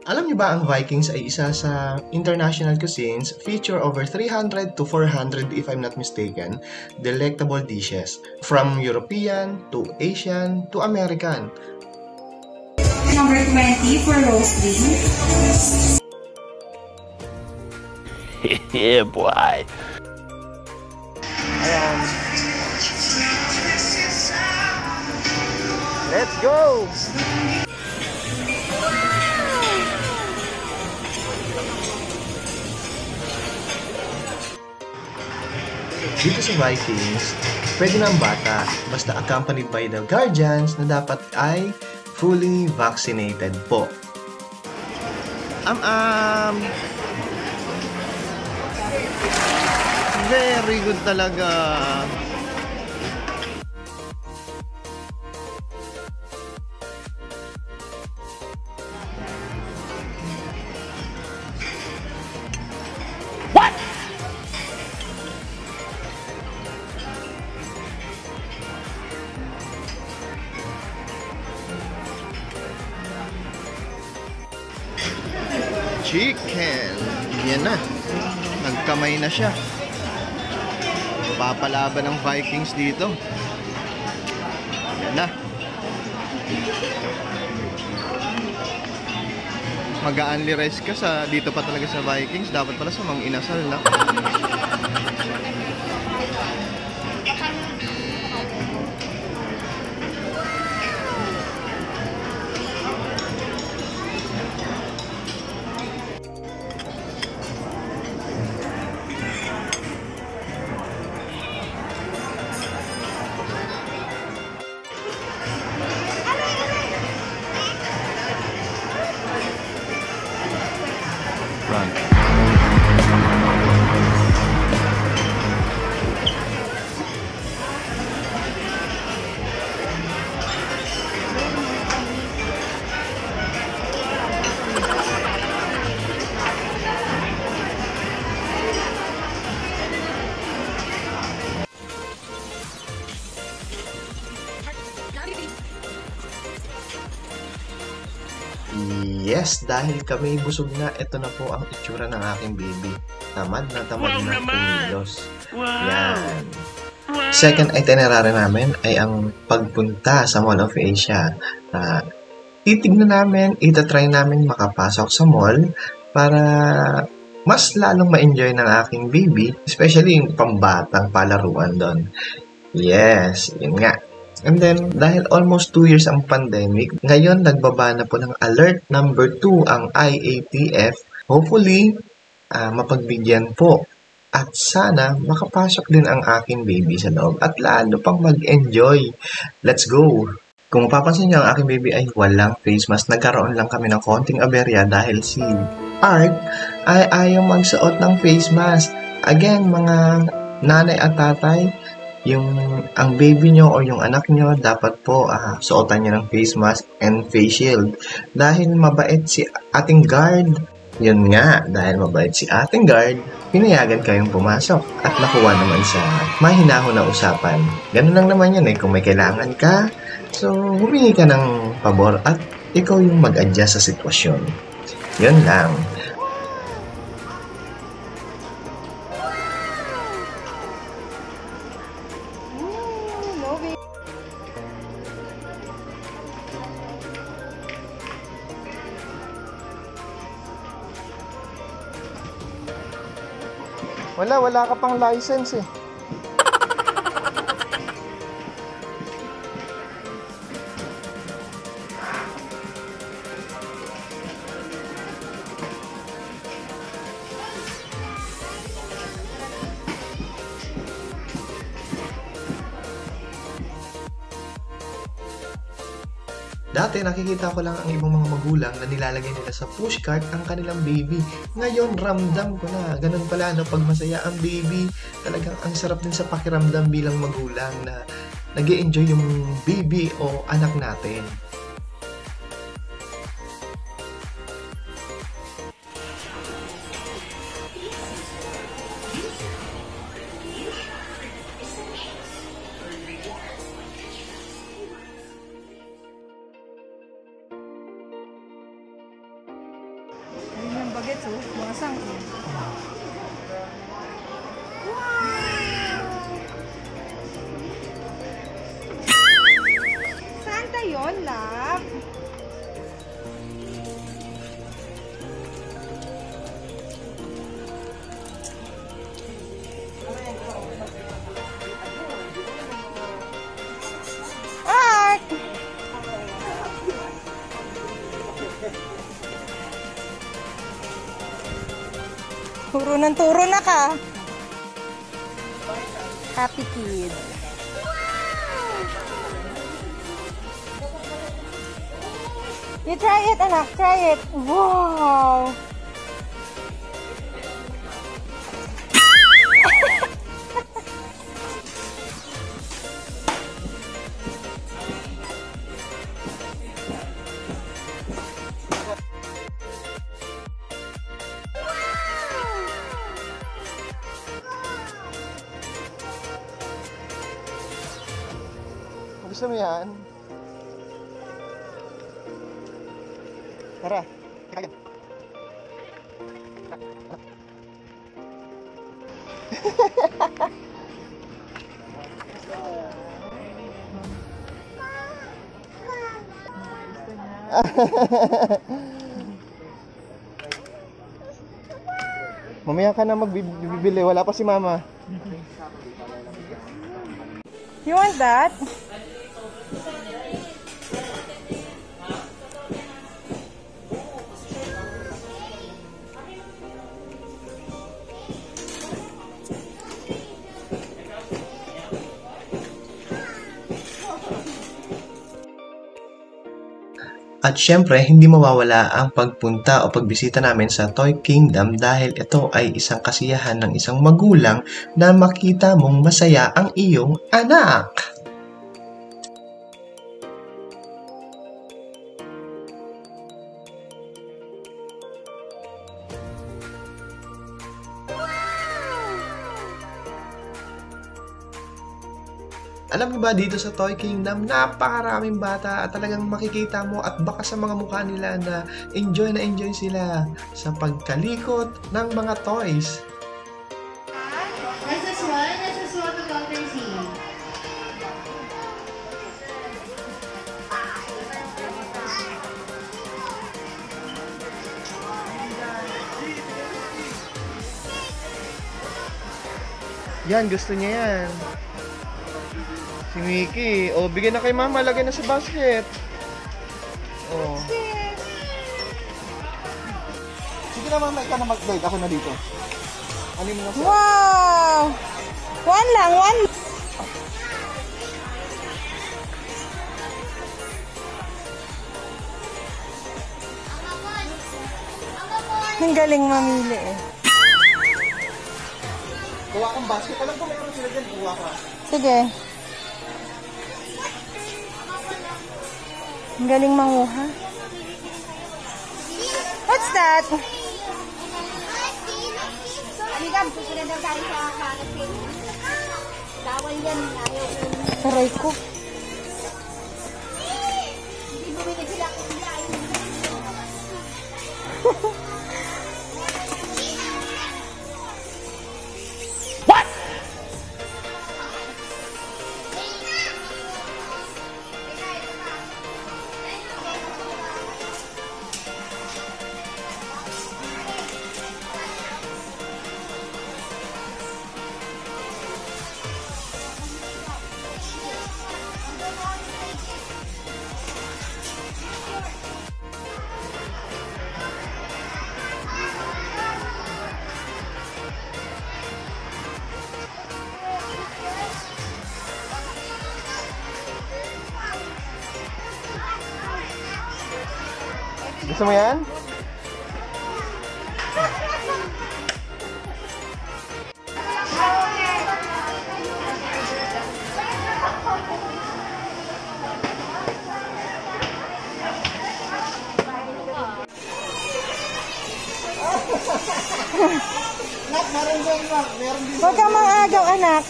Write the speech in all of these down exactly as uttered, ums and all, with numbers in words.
Alam niyo ba ang Vikings ay isa sa international cuisines, feature over three hundred to four hundred, if I'm not mistaken, delectable dishes from European to Asian to American. Number twenty for roast beef. Yeah, boy. Ayan. Let's go! Dito sa Vikings, pwede ng bata basta accompanied by the guardians na dapat ay fully vaccinated po. Am-am! Very good talaga! Chicken. Yan na. Nagkamay na siya. Papalaban ng Vikings dito. Yan na. Mag-a-only rice ka sa dito pa talaga sa Vikings. Dapat pala sa mga inasal na. Run. Yes, dahil kami busog na, ito na po ang itsura ng aking baby. Tamad na tamad Wow na naman! kumilos. Wow! Yan. Wow! Second itinerary namin ay ang pagpunta sa Mall of Asia. Uh, titignan namin, itatry namin makapasok sa mall para mas lalong ma-enjoy ng aking baby, especially yung pambatang palaruan doon. Yes, yun nga. And then, dahil almost two years ang pandemic, ngayon nagbaba na po ng alert number two ang I A T F. Hopefully, uh, mapagbigyan po. At sana, makapasok din ang aking baby sa loob at lalo pang mag-enjoy. Let's go! Kung mapapansin niyo, ang aking baby ay walang face mask. Nagkaroon lang kami ng konting aberya dahil si Art ay ayaw magsuot ng face mask. Again, mga nanay at tatay, yung ang baby nyo o yung anak nyo dapat po uh, suotan nyo ng face mask and face shield dahil mabait si ating guard. Yun nga, dahil mabait si ating guard, pinayagan kayong pumasok at nakuha naman sa mahinahon na usapan. Ganun lang naman yun eh, kung may kailangan ka, so humingi ka ng pabor at ikaw yung mag-adjust sa sitwasyon. Yun lang. Wala, wala ka pang license eh. Dati nakikita ko lang ang ibang mga magulang na nilalagay nila sa pushcart ang kanilang baby. Ngayon ramdam ko na ganun pala no, pag masaya ang baby, talagang ang sarap din sa pakiramdam bilang magulang na nag-e-enjoy yung baby o anak natin. aso, mga sangkot. Santa yun, love? Art! Turo ng turo na ka. Happy kid. You try it, anak. Try it. Wow! Gusto mo yan? Tara, kaya. Mamaya ka na magbibili, wala pa si mama. You want that? At syempre, hindi mawawala ang pagpunta o pagbisita namin sa Toy Kingdom dahil ito ay isang kasiyahan ng isang magulang na makita mong masaya ang iyong anak. Alam niyo ba, dito sa Toy Kingdom, napakaraming bata at talagang makikita mo at baka sa mga mukha nila na enjoy na enjoy sila sa pagkalikot ng mga toys. S S one, S S one to Doctor Z. Yan, gusto niya yan. Si Mickey. O, bigyan na kay mama. Lagay na sa basket. O. Sige na mama, ikaw na mag-guide. Ako na dito. Ano mo na sa... Wow! One lang, one. Ang galing mamili eh. Kuha kang basket. Alam ko mayroon sila dyan. Kuha ka. Sige. Ang galing manguha. What's that? Aligan, susunod na tayo sa kalat kayo. Bawal yan, ayaw. Taray ko. Hindi bumili sila kung sila ayaw. Gusto mo yan? Huwag kang mang-agaw, anak.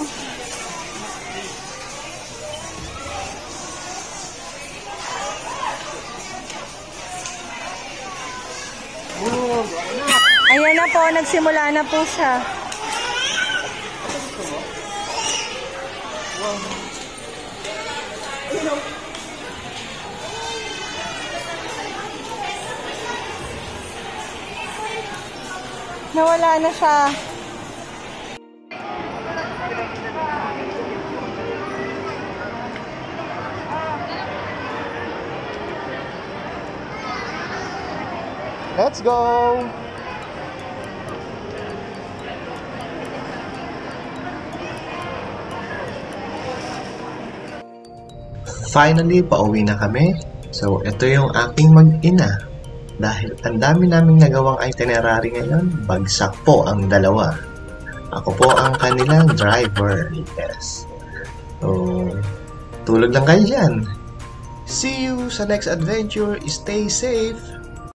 Ayan na po, nagsimula na po siya. Nawala na siya. Let's go! Finally, pauwi na kami. So, ito yung aking mag-ina. Dahil ang dami naming nagawang itinerary ngayon, bagsak po ang dalawa. Ako po ang kanilang driver. Yes. So, tulog lang kayo dyan. See you sa next adventure. Stay safe.